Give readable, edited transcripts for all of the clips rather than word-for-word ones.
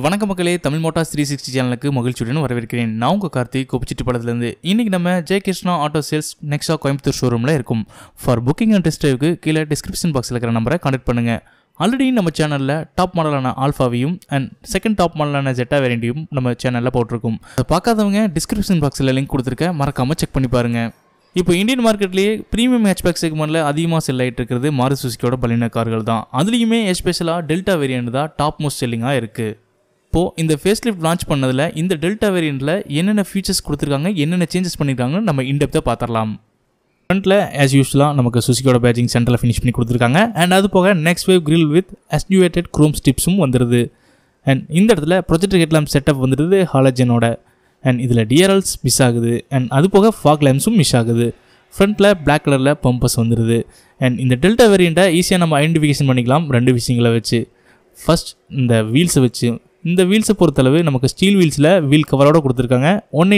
வணக்கம் மக்களே, TamilMotors360 சேனலுக்கு மகிழ்ச்சியுடன் வரவேற்கிறேன். நான் உங்கள் கார்த்திக் கோபிச்செட்டிப்பாளையத்திலிருந்து. இன்றைக்கி நம்ம Jayakrishna auto sales Nexa Coimbatore ஷோரூமில் இருக்கும். ஃபார் புக்கிங் அண்ட் டெஸ்ட் ட்ரைவுக்கு கீழே டிஸ்கிரிப்ஷன் பாக்ஸில் இருக்கிற நம்பரை கான்டெக்ட் பண்ணுங்கள். ஆல்ரெடி நம்ம சேனலில் டாப் மாடலான ஆல்ஃபாவையும் அண்ட் செகண்ட் டாப் மாடலான ஜெட்டா வேரியண்ட்டையும் நம்ம சேனலில் போட்டிருக்கோம். அதை பார்க்காதவங்க டிஸ்கிரிப்ஷன் பாக்ஸில் லிங்க் கொடுத்துருக்க, மறக்காமல் செக் பண்ணி பாருங்கள். இப்போ இந்தியன் மார்க்கெட்லேயே ப்ரீமியம் ஹேட்ச்பேக் செக்மெண்ட்டில் அதிகமாக செல் ஆகிட்டு இருக்கிறது மாருதி சுசுகியோட பலினோ கார்கள் தான். அதுலேயுமே எஸ்பெஷலாக டெல்டா வேரியண்ட் தான் டாப் மோஸ்ட் செல்லிங்காக இருக்குது. இப்போது இந்த ஃபேஸ் லிஃப்ட் லான்ச் பண்ணதில் இந்த டெல்டா வேரியண்ட்டில் என்னென்ன ஃபீச்சர்ஸ் கொடுத்துருக்காங்க, என்னென்ன சேஞ்சஸ் பண்ணியிருக்காங்கன்னு நம்ம இன்டெப்த்தாக பார்த்துடலாம். ஃப்ரண்ட்டில் ஆஸ் யூஸ்வலாக நமக்கு சுசுகியோட பேஜிங் சென்டரில் ஃபினிஷ் பண்ணி கொடுத்துருக்காங்க. அண்ட் அது போக next wave grill with activated chrome ஸ்டிப்ஸும் வந்துடுது. அண்ட் இந்த இடத்துல ப்ரொஜெக்டர் ஹெட்லாம்ப் செட்டப் வந்துடுது ஹாலஜனோட. அண்ட் இதில் டிஆர்எல்ஸ் மிஸ் ஆகுது. அண்ட் அது போக ஃபாக் லேம்ப்ஸும் மிஸ் ஆகுது. ஃப்ரண்ட்டில் பிளாக் கலரில் பம்பர்ஸ் வந்துடுது. அண்ட் இந்த டெல்டா வேரியண்ட்டை ஈஸியாக நம்ம ஐடென்டிஃபிகேஷன் பண்ணிக்கலாம் ரெண்டு விஷயங்களை வச்சு. ஃபர்ஸ்ட் இந்த வீல்ஸை வச்சு. இந்த வீல்ஸை பொறுத்தளவு நமக்கு ஸ்டீல் வீல்ஸில் வீல் கவரோடு கொடுத்துருக்காங்க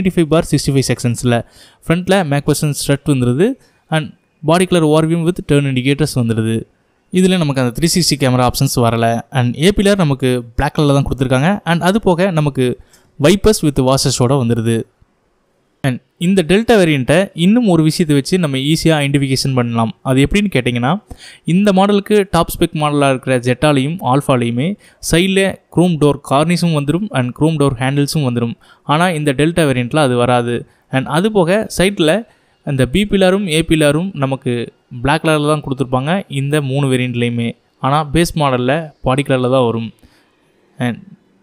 185/65 செக்ஷன்ஸில். ஃப்ரண்ட்டில் மேக்பர்சன் ஸ்ட்ரட் வந்துடுது. And body colour ORVM with turn indicators வந்துடுது. இதில் நமக்கு அந்த 360 கேமரா ஆப்ஷன்ஸ் வரலை. அண்ட் ஏபிலர் நமக்கு பிளாக் கலரில் தான் கொடுத்துருக்காங்க. அண்ட் அது போக நமக்கு வைப்பர்ஸ் வித் வாஷர்ஸோடு வந்துடுது. அண்ட் இந்த டெல்டா வேரியண்ட்டை இன்னும் ஒரு விஷயத்தை வச்சு நம்ம ஈஸியாக ஐடென்டிஃபிகேஷன் பண்ணலாம். அது எப்படின்னு கேட்டிங்கன்னா, இந்த மாடலுக்கு டாப் ஸ்பெக் மாடலாக இருக்கிற ஜெட்டாலையும் ஆல்ஃபாலையுமே சைடில் க்ரோம் டோர் கார்னிஸும் வந்துடும் அண்ட் க்ரோம் டோர் ஹேண்டில்ஸும் வந்துடும். ஆனால் இந்த டெல்டா வேரியண்ட்டில் அது வராது. அண்ட் அது போக சைட்டில் அந்த பி பிலாரும் ஏ பிலாரும் நமக்கு பிளாக் கலரில் தான் கொடுத்துருப்பாங்க இந்த 3 வேரியண்ட்லேயுமே. ஆனால் பேஸ் மாடலில் பாடி கலரில் தான் வரும். And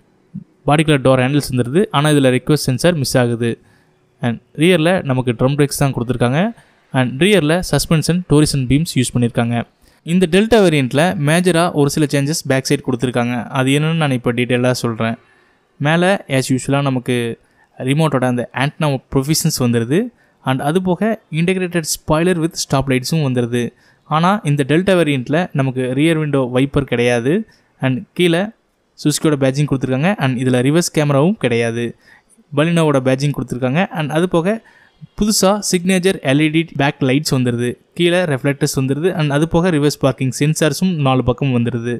body colour door handles வந்துடுது. ஆனால் இதில் ரிக்வெஸ்ட் சென்சார் மிஸ் ஆகுது. அண்ட் ரியரில் நமக்கு ட்ரம் பிரேக்ஸ் தான் கொடுத்துருக்காங்க. அண்ட் ரியரில் சஸ்பென்ஷன் டோரிசன் பீம்ஸ் யூஸ் பண்ணியிருக்காங்க. இந்த டெல்டா வேரியண்ட்டில் மேஜராக ஒரு சில சேஞ்சஸ் பேக் சைட் கொடுத்துருக்காங்க. அது என்னென்னு நான் இப்போ டீட்டெயிலாக சொல்கிறேன். மேலே ஆஸ் யூஸ்வலாக நமக்கு ரிமோட்டோட அந்த ஆண்டனா ப்ரொவிஷன்ஸ் வந்துடுது. அண்ட் அது போக இன்டெகிரேட்டட் ஸ்பாய்லர் வித் ஸ்டாப் லைட்ஸும் வந்துடுது. ஆனால் இந்த டெல்டா வேரியண்ட்டில் நமக்கு ரியர் விண்டோ வைப்பர் கிடையாது. அண்ட் கீழே சுசுகியோட பேஜிங் கொடுத்துருக்காங்க. அண்ட் இதில் ரிவர்ஸ் கேமராவும் கிடையாது. பலினோவோட பேஜிங் கொடுத்துருக்காங்க. அண்ட் அது போக புதுசாக சிக்னேச்சர் எல்இடி பேக் லைட்ஸ் வந்துடுது. கீழே ரெஃப்ளெக்டர்ஸ் வந்துடுது. அண்ட் அது போக ரிவர்ஸ் பார்க்கிங் சென்சார்ஸும் 4 பக்கம் வந்துடுது.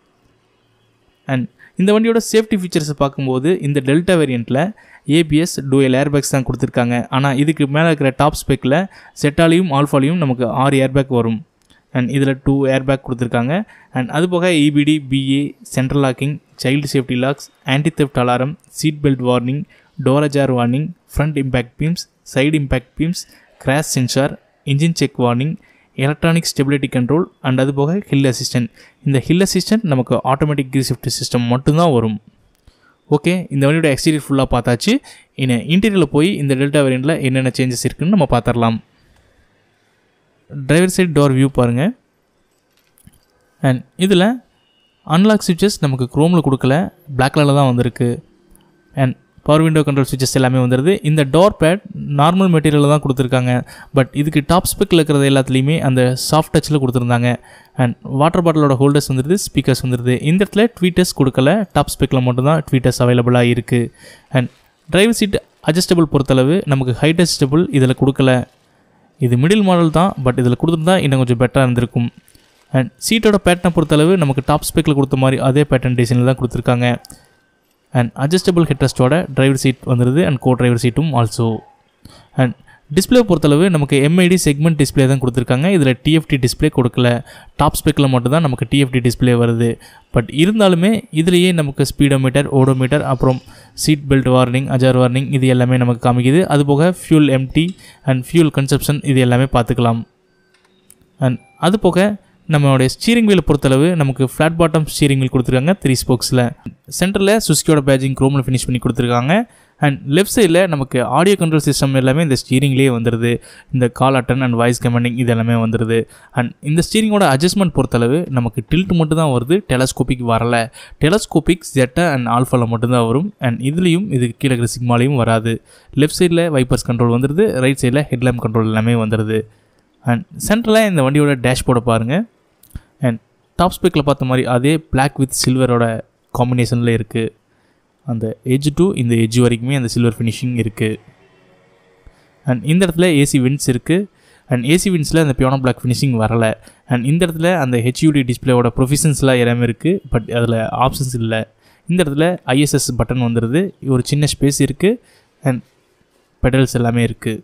அண்ட் இந்த வண்டியோட சேஃப்டி ஃபீச்சர்ஸை பார்க்கும்போது இந்த டெல்டா வேரியண்ட்டில் ஏபிஎஸ் டூயல் ஏர்பேக்ஸ் தான் கொடுத்துருக்காங்க. ஆனால் இதுக்கு மேலே இருக்கிற டாப் ஸ்பெக்கில் செட்டாலையும் ஆல்ஃபாலையும் நமக்கு 6 ஏர்பேக் வரும். அண்ட் இதில் 2 ஏர்பேக் கொடுத்துருக்காங்க. அண்ட் அது போக EBD, BA, central locking, child safety locks, anti theft alarm, seat belt warning, door ajar warning, front impact beams, side impact beams, crash sensor, engine check warning, electronic stability control. And அது போக hill assistant. இந்த hill assistant நமக்கு automatic gear shift system மட்டும்தான் வரும். Okay, இந்த வண்டியோட exterior ஃபுல்லாக பார்த்தாச்சு. இன்னும் இன்டீரியரில் போய் இந்த டெல்டா வேரியண்ட்டில் என்னென்ன சேஞ்சஸ் இருக்குதுன்னு நம்ம பார்த்துடலாம். டிரைவர் சைட் டோர் வியூ பாருங்கள். அண்ட் இதில் அன்லாக் ஸ்விட்சஸ் நமக்கு க்ரோமில் கொடுக்கல, பிளாக் கலரில் தான் வந்திருக்கு. அண்ட் பவர் விண்டோ கண்ட்ரோல் ஸ்விட்சஸ் எல்லாமே வந்துடுது. இந்த டோர் பேட் நார்மல் மெட்டீரியலில் தான் கொடுத்துருக்காங்க. பட் இதுக்கு டாப் ஸ்பெக்கில் இருக்கிறது எல்லாத்துலேயுமே அந்த சாஃப்ட் டச்சில் கொடுத்துருந்தாங்க. அண்ட் வாட்டர் பாட்டிலோட ஹோல்டர்ஸ் வந்துடுது, ஸ்பீக்கர்ஸ் வந்துடுது. இந்த இடத்துல ட்வீட்டர்ஸ் கொடுக்கல, டாப் ஸ்பெக்கில் மட்டும்தான் ட்வீட்டர்ஸ் அவைலபிளாக இருக்குது. அண்ட் டிரைவர் சீட் அட்ஜஸ்டபிள் பொறுத்தளவு நமக்கு ஹைட் அட்ஜஸ்டபிள் இதில் கொடுக்கல. இது மிடில் மாடல் தான், பட் இதில் கொடுத்துருந்தா இன்னும் கொஞ்சம் பெட்டராக இருந்திருக்கும். அண்ட் சீட்டோட பேட்டர்னை பொறுத்தளவு நமக்கு டாப் ஸ்பெக்கில் கொடுத்த மாதிரி அதே பேட்டர்ன் டிசைனில் தான் கொடுத்துருக்காங்க. அண்ட் அட்ஜஸ்டபிள் ஹெட்ரஸ்டோட டிரைவர் சீட் வந்துடுது. அண்ட் கோ டிரைவர் சீட்டும் ஆல்சோ. அண்ட் டிஸ்பிளே பொறுத்தளவு நமக்கு எம்ஐடி செக்மெண்ட் டிஸ்பிளே தான் கொடுத்துருக்காங்க. இதில் டிஎஃப்டி டிஸ்பிளே கொடுக்கல. டாப் ஸ்பெக்கில் மட்டும்தான் நமக்கு டிஎஃப்டி டிஸ்பிளே வருது. பட் இருந்தாலுமே இதுலேயே நமக்கு ஸ்பீடோமீட்டர், ஓடோமீட்டர், அப்புறம் seat belt warning, ajar warning இது எல்லாமே நமக்கு காமிக்குது. அதுபோக fuel empty and fuel consumption இது எல்லாமே பார்த்துக்கலாம். அண்ட் அது போக நம்மளுடைய ஸ்டீரிங் வீலை பொறுத்தளவு நமக்கு ஃப்ளாட் பாட்டம் ஸ்டீரிங் வீல் கொடுத்துருக்காங்க 3 ஸ்போக்ஸில். சென்டரில் சுசுகியோட பேஜிங் க்ரோமில் ஃபினிஷ் பண்ணி கொடுத்துருக்காங்க. அண்ட் லெஃப்ட் சைடில் நமக்கு ஆடியோ கண்ட்ரோல் சிஸ்டம் எல்லாமே இந்த ஸ்டீரிங்லேயே வந்துடுது. இந்த call attend and voice commanding இது எல்லாமே வந்துடுது. அண்ட் இந்த ஸ்டீரிங்கோட அட்ஜஸ்ட்மெண்ட் பொறுத்தளவு நமக்கு டில்ட் மட்டும் தான் வருது, டெலஸ்கோபிக் வரலை. டெலஸ்கோபிக் ஜெட்டா அண்ட் ஆல்ஃபாவில் மட்டும்தான் வரும். அண்ட் இதுலேயும் இதுக்கு கீழே இருக்கிற சிக்மாலையும் வராது. லெஃப்ட் சைடில் வைப்பர்ஸ் கண்ட்ரோல் வந்துடுது, ரைட் சைடில் ஹெட்லாம்ப் கண்ட்ரோல் எல்லாமே வந்துடுது. அண்ட் சென்டரில் இந்த வண்டியோட டேஷ்போர்டை பாருங்கள். அண்ட் டாப் ஸ்பெக்கில் பார்த்த மாதிரி அதே பிளாக் வித் சில்வரோட காம்பினேஷனில் இருக்குது. அந்த எட்ஜ் டு இந்த எட்ஜ் வரைக்குமே அந்த சில்வர் ஃபினிஷிங் இருக்குது. அண்ட் இந்த இடத்துல ஏசி விண்ட்ஸ் இருக்குது. அண்ட் ஏசி விண்ட்ஸில் அந்த பியானோ பிளாக் ஃபினிஷிங் வரலை. அண்ட் இந்த இடத்துல அந்த ஹெச்யூடி டிஸ்பிளேவோட ப்ரொஃபிஷன்ஸ்லாம் எல்லாமே இருக்குது. பட் அதில் ஆப்ஷன்ஸ் இல்லை. இந்த இடத்துல ISS பட்டன் வந்துடுது. ஒரு சின்ன ஸ்பேஸ் இருக்குது அண்ட் பெடல்ஸ் எல்லாமே இருக்குது.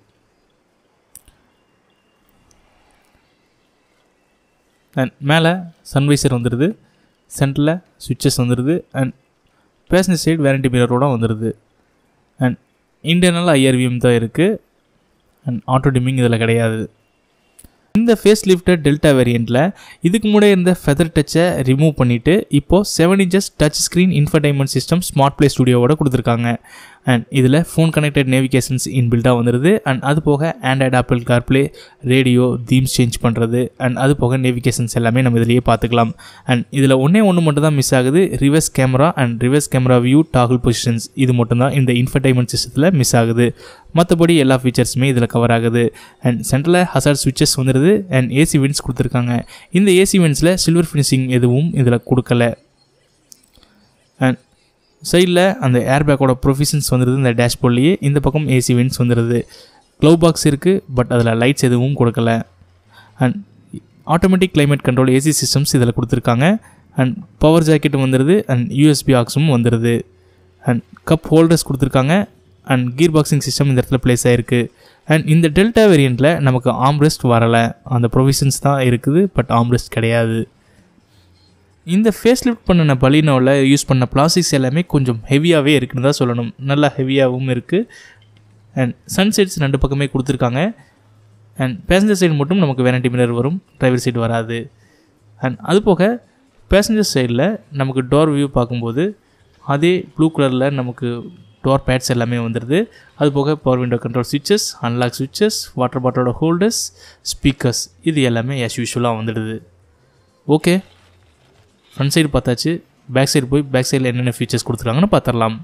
அண்ட் மேலே சன்வைசர் வந்துடுது. சென்டரில் சுவிட்சஸ் வந்துடுது அண்ட் பேசஞ்சர் சைடு வேரண்டி மிரரோட வந்துடுது. அண்ட் இன்டர்னல் IRVM தான் இருக்குது அண்ட் ஆட்டோ டிமிங் இதில் கிடையாது. இந்த ஃபேஸ் லிஃப்டட் டெல்டா வேரியண்ட்டில் இதுக்கு முன்னாடி இருந்த ஃபெதர் டச்சை ரிமூவ் பண்ணிவிட்டு இப்போது 7 inches touch screen infotainment system smart play ஸ்டுடியோவோட கொடுத்துருக்காங்க. அண்ட் இதில் ஃபோன் கனெக்டட் நேவிகேஷன்ஸ் இன்பில்டாக வந்துடுது. அண்ட் அது போக Android Apple CarPlay, radio, themes change பண்ணுறது அண்ட் அது போக நேவிகேஷன்ஸ் எல்லாமே நம்ம இதிலேயே பார்த்துக்கலாம். அண்ட் இதில் ஒன்று மட்டும் தான் மிஸ் ஆகுது. Reverse camera and reverse camera view toggle positions இது மட்டும்தான் இந்த இன்ஃபர்டைன்மெண்ட் சிஸ்டத்தில் மிஸ் ஆகுது. மற்றபடி எல்லா ஃபீச்சர்ஸுமே இதில் கவர் ஆகுது. அண்ட் சென்டரில் ஹசார்ட் ஸ்விட்சஸ் வந்துடுது அண்ட் AC வென்ட்ஸ் கொடுத்துருக்காங்க. இந்த AC வென்ட்ஸில் சில்வர் ஃபினிஷிங் எதுவும் இதில் கொடுக்கல. அண்ட் சைடில் அந்த ஏர்பேக்கோட ப்ரொவிஷன்ஸ் வந்துடுது இந்த டேஷ்போர்ட்லேயே. இந்த பக்கம் AC வென்ட்ஸ் வந்துடுது. க்ளவ் பாக்ஸ் இருக்குது பட் அதில் லைட்ஸ் எதுவும் கொடுக்கல. And automatic climate control AC systems இதில் கொடுத்துருக்காங்க. அண்ட் பவர் ஜாக்கெட் வந்துடுது அண்ட் USB ஆக்ஸும் வந்துடுது. அண்ட் கப் ஹோல்டர்ஸ் கொடுத்துருக்காங்க அண்ட் கீர் பாக்ஸிங் சிஸ்டம் இந்த இடத்துல ப்ளேஸ் ஆகிருக்கு. அண்ட் இந்த டெல்டா வேரியண்ட்டில் நமக்கு ஆம்ரெஸ்ட் வரலை. அந்த ப்ரொவிஷன்ஸ் தான் இருக்குது பட் ஆம்ரெஸ்ட் கிடையாது. இந்த ஃபேஸ் லிஃப்ட் பண்ணின பலினோவில் யூஸ் பண்ண பிளாஸ்டிக்ஸ் எல்லாமே கொஞ்சம் ஹெவியாகவே இருக்குன்னு தான் சொல்லணும். நல்லா ஹெவியாகவும் இருக்குது. அண்ட் சன்செட்ஸ் 2 பக்கமே கொடுத்துருக்காங்க. அண்ட் பேசஞ்சர் சைடு மட்டும் நமக்கு வேரண்டி மிரர் வரும், டிரைவர் சைடு வராது. அண்ட் அது போக பேசஞ்சர் சைடில் நமக்கு டோர் வியூ பார்க்கும்போது அதே ப்ளூ கலரில் நமக்கு டோர் பேட்ஸ் எல்லாமே வந்துடுது. அது போக power window control ஸ்விட்சஸ், unlock ஸ்விட்சஸ், water பாட்டிலோட ஹோல்டர்ஸ், ஸ்பீக்கர்ஸ் இது எல்லாமே ஆஸ் யூஷுவலாக வந்துடுது. ஓகே, ஃப்ரண்ட் சைடு பார்த்தாச்சு. பேக் சைடு போய் பேக் சைடில் என்னென்ன ஃபீச்சர்ஸ் கொடுத்துருக்காங்கன்னு பார்த்துடலாம்.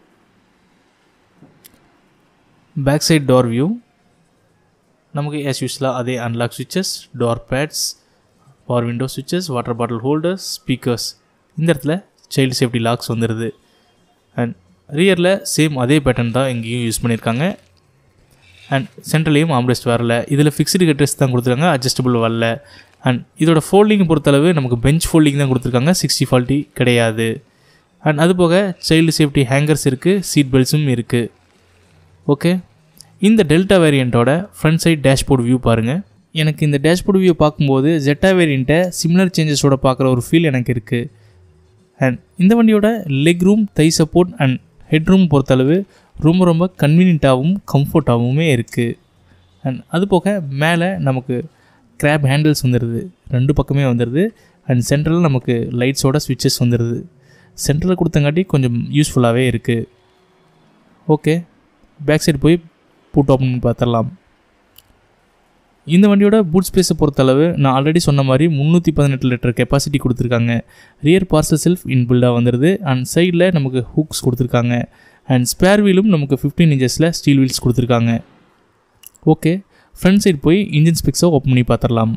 பேக் சைடு டோர் வியூ நமக்கு ஆஸ் யூஷுவலாக அதே unlock ஸ்விட்சஸ், door bats, power window ஸ்விட்சஸ், water bottle holders, speakers. இந்த இடத்துல சைல்டு சேஃப்டி லாக்ஸ் வந்துடுது. அண்ட் ரியரில் சேம் அதே பேட்டர்ன் தான் இங்கேயும் யூஸ் பண்ணியிருக்காங்க. அண்ட் சென்ட்ரலையும் ஆம்ரெஸ்ட் வரல. இதில் ஃபிக்ஸ்டு ஹெட்ரெஸ்ட் தான் கொடுத்துருக்காங்க, அட்ஜஸ்டபிள் வரல. அண்ட் இதோட ஃபோல்டிங் பொறுத்தளவு நமக்கு பெஞ்ச் ஃபோல்டிங் தான் கொடுத்துருக்காங்க, 60/40 கிடையாது. அண்ட் அது போக சைல்டு சேஃப்டி ஹேங்கர்ஸ் இருக்குது, சீட் பெல்ட்ஸும் இருக்குது. ஓகே, இந்த டெல்டா வேரியண்ட்டோட ஃப்ரண்ட் சைட் டேஷ்போர்ட் வியூ பாருங்கள். எனக்கு இந்த டேஷ்போர்ட் வியூ பார்க்கும்போது ஜெட்டா வேரியண்ட்டை சிமிலர் சேஞ்சஸோட பார்க்குற ஒரு ஃபீல் எனக்கு இருக்குது. அண்ட் இந்த வண்டியோட leg room, thigh support and head room பொறுத்தளவு ரொம்ப கன்வீனியண்ட்டாகவும் கம்ஃபர்ட்டாகவுமே இருக்குது. அண்ட் அது போக மேலே நமக்கு கிராப் ஹேண்டில்ஸ் வந்துடுது, 2 பக்கமே வந்துடுது. அண்ட் சென்ட்ரலில் நமக்கு லைட்ஸோட ஸ்விட்சஸ் வந்துடுது. சென்ட்ரலில் கொடுத்தங்காட்டி கொஞ்சம் யூஸ்ஃபுல்லாகவே இருக்குது. ஓகே, பேக் சைடு போய் பூட் ஓப்பன் பண்ணி பார்த்துடலாம். இந்த வண்டியோட பூட் ஸ்பேஸை பொறுத்தளவு நான் ஆல்ரெடி சொன்ன மாதிரி 318 லிட்டர் கெப்பாசிட்டி கொடுத்துருக்காங்க. ரியர் பார்சல் செல்ஃப் இன்பில்டாக வந்துடுது. அண்ட் சைடில் நமக்கு ஹூக்ஸ் கொடுத்துருக்காங்க. அண்ட் ஸ்பேர் வீலும் நமக்கு 15 inches ஸ்டீல் வீல்ஸ் கொடுத்துருக்காங்க. ஓகே, ஃப்ரண்ட் சைடு போய் இன்ஜின் ஸ்பெக்ஸை ஓப்பன் பண்ணி பார்த்துடலாம்.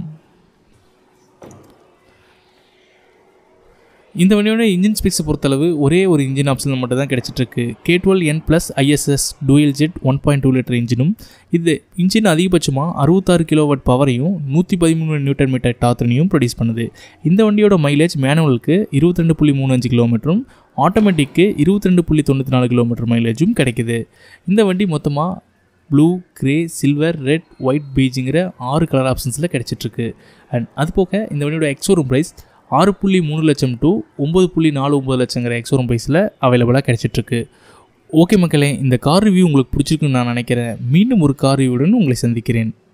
இந்த வண்டியோட இன்ஜின் ஸ்பெக்ஸை பொறுத்தளவு ஒரே ஒரு இன்ஜின் ஆப்ஷனில் மட்டும் தான் கிடச்சிட்ருக்கு. K12N+ ISS dual jet 1.2 litre இன்ஜினும். இது இன்ஜின் அதிகபட்சமாக 66 kW பவரையும் 113 Nm டார்க்னையும் ப்ரொடியூஸ் பண்ணுது. இந்த வண்டியோட மைலேஜ் மேனுவலுக்கு 22.35 km, ஆட்டோமேட்டிக்கு 22.94 km மைலேஜும் கிடைக்குது. இந்த வண்டி மொத்தமாக blue, grey, silver, red, white, பீஜுங்கிற 6 கலர் ஆப்ஷன்ஸில் கிடச்சிட்ருக்கு. அண்ட் அது போக இந்த வண்டியோட எக்ஸோரூம் ப்ரைஸ் 6.3 லட்சம் டு 9.49 லட்சங்கிற எக்ஸோரூம் ப்ரைஸில் அவைலபிளாக கிடச்சிட்ருக்கு. ஓகே மக்களே, இந்த கார் ரிவ்யூ உங்களுக்கு பிடிச்சிருக்குன்னு நான் நினைக்கிறேன். மீண்டும் ஒரு கார் ரிவ்யூடன் உங்களை சந்திக்கிறேன்.